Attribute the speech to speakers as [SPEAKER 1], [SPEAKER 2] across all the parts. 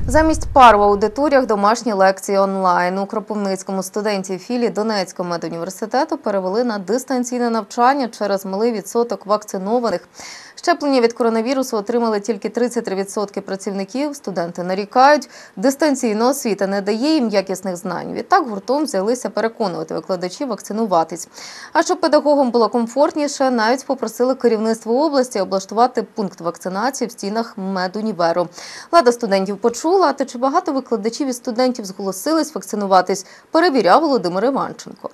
[SPEAKER 1] Замість пар в аудиторіях домашні лекції онлайн. У Кропивницькому студентів філії Донецького медуніверситету перевели на дистанційне навчання через малий відсоток вакцинованих. Щеплення від коронавірусу отримали тільки 33% працівників. Студенти нарікають, дистанційна освіта не дає їм якісних знань. Відтак гуртом взялися переконувати викладачів вакцинуватись. А щоб педагогам було комфортніше, навіть попросили керівництво області облаштувати пункт вакцинації в стінах медуніверу. Влада студентів почула, а чи багато викладачів і студентів зголосились вакцинуватись, перевіряв Володимир Іванченко.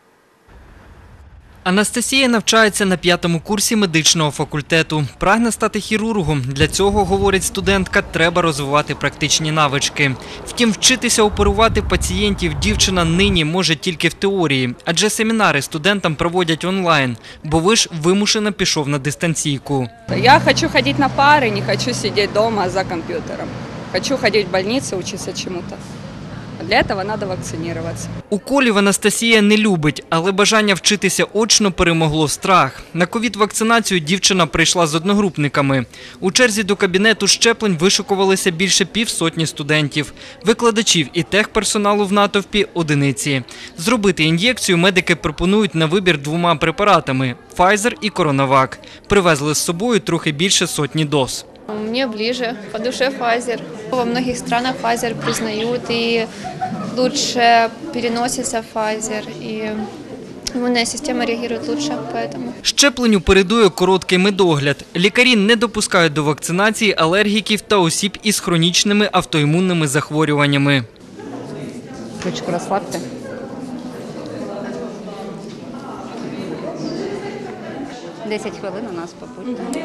[SPEAKER 2] Анастасія навчається на 5-му курсі медичного факультету. Прагне стати хірургом. Для цього, говорить студентка, треба розвивати практичні навички. Втім, вчитися оперувати пацієнтів дівчина нині може тільки в теорії, адже семінари студентам проводять онлайн, бо виш вимушено пішов на дистанційку.
[SPEAKER 3] Я хочу ходити на пари, не хочу сидіти вдома за комп'ютером. Хочу ходити в больницю, вчитися чому-то. Для цього треба вакцинуватися.
[SPEAKER 2] Уколів Анастасія не любить, але бажання вчитися очно перемогло страх. На ковід-вакцинацію дівчина прийшла з одногрупниками. У черзі до кабінету щеплень вишикувалися більше півсотні студентів. Викладачів і техперсоналу в натовпі – одиниці. Зробити ін'єкцію медики пропонують на вибір 2 препаратами – Pfizer і CoronaVac. Привезли з собою трохи більше сотні доз.
[SPEAKER 4] Мне ближе, по душе Pfizer. Во многих странах Pfizer признают и лучше переносится Pfizer, и иммунная система реагирует лучше, поэтому.
[SPEAKER 2] Щепленню передує короткий медогляд. Лікарі не допускають до вакцинації алергіків та осіб із хронічними автоімунними захворюваннями.
[SPEAKER 3] Ручку розслабте.
[SPEAKER 5] Десять хвилин у нас побудьте.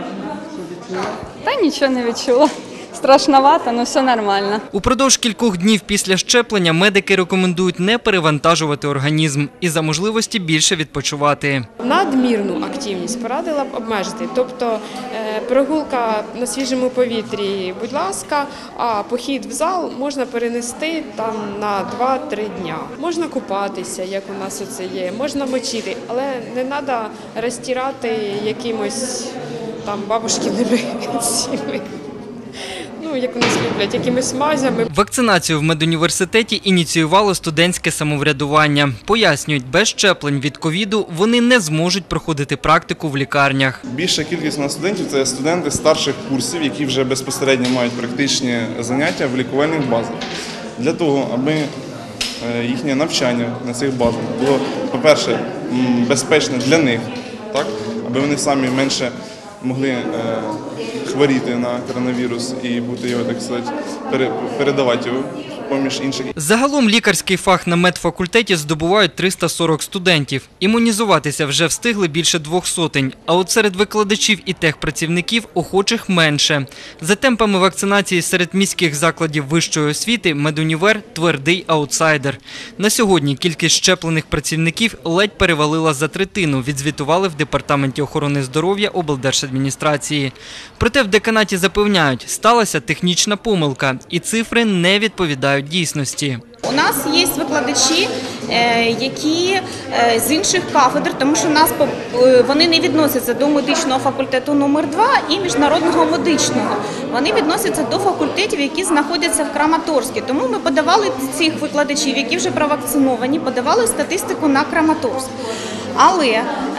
[SPEAKER 3] Та нічого не відчула. Страшновато, але все нормально.
[SPEAKER 2] Упродовж кількох днів після щеплення медики рекомендують не перевантажувати організм і за можливості більше відпочивати.
[SPEAKER 6] Надмірну активність порадила б обмежити, тобто прогулка на свіжому повітрі, будь ласка, а похід в зал можна перенести там на 2-3 дня. Можна купатися, як у нас оце є, можна мочити, але не треба розтирати якимось там бабушкиними цими. Як у нас люблять, якимись мазями.
[SPEAKER 2] Вакцинацію в медуніверситеті ініціювало студентське самоврядування. Пояснюють, без щеплень від ковіду вони не зможуть проходити практику в лікарнях.
[SPEAKER 7] Більша кількість у нас студентів – це студенти старших курсів, які вже безпосередньо мають практичні заняття в лікувальних базах. Для того, аби їхнє навчання на цих базах було, по-перше, безпечне для них, так? Аби вони самі менше могли хворіти на коронавірус і бути його, так сказати, передавати його поміж інших.
[SPEAKER 2] Загалом лікарський фах на медфакультеті здобувають 340 студентів. Імунізуватися вже встигли більше 200, а от серед викладачів і техпрацівників охочих менше. За темпами вакцинації серед міських закладів вищої освіти медунівер – твердий аутсайдер. На сьогодні кількість щеплених працівників ледь перевалила за третину, відзвітували в Департаменті охорони здоров'я облдержадміністрації. Проте в деканаті запевняють, сталася технічна помилка і цифри не відповідають дійсності.
[SPEAKER 8] У нас є викладачі, які з інших кафедр, тому що вони не відносяться до медичного факультету номер 2 і міжнародного медичного. Вони відносяться до факультетів, які знаходяться в Краматорську. Тому ми подавали цих викладачів, які вже провакциновані, подавали статистику на Краматорськ. Але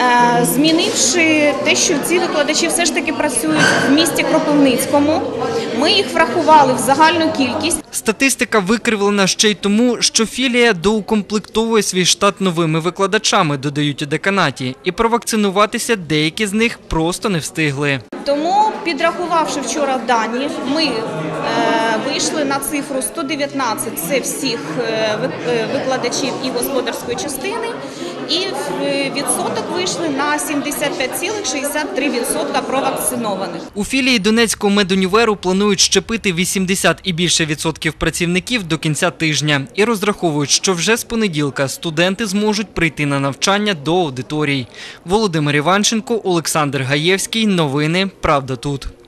[SPEAKER 8] змінивши те, що ці викладачі все ж таки працюють в місті Кропивницькому, ми їх врахували в загальну кількість.
[SPEAKER 2] Статистика викривлена ще й тому, що філія доукомплектовує свій штат новими викладачами, додають у деканаті. І провакцинуватися деякі з них просто не встигли.
[SPEAKER 8] Тому, підрахувавши вчора дані, ми вийшли на цифру 119 – це всіх викладачів і господарської частини, і відсоток вийшли на 75,63% провакцинованих.
[SPEAKER 2] У філії Донецького медуніверу планують щепити 80 і більше відсотків працівників до кінця тижня. І розраховують, що вже з понеділка студенти зможуть прийти на навчання до аудиторій. Володимир Іванченко, Олександр Гаєвський. Новини «Правда тут».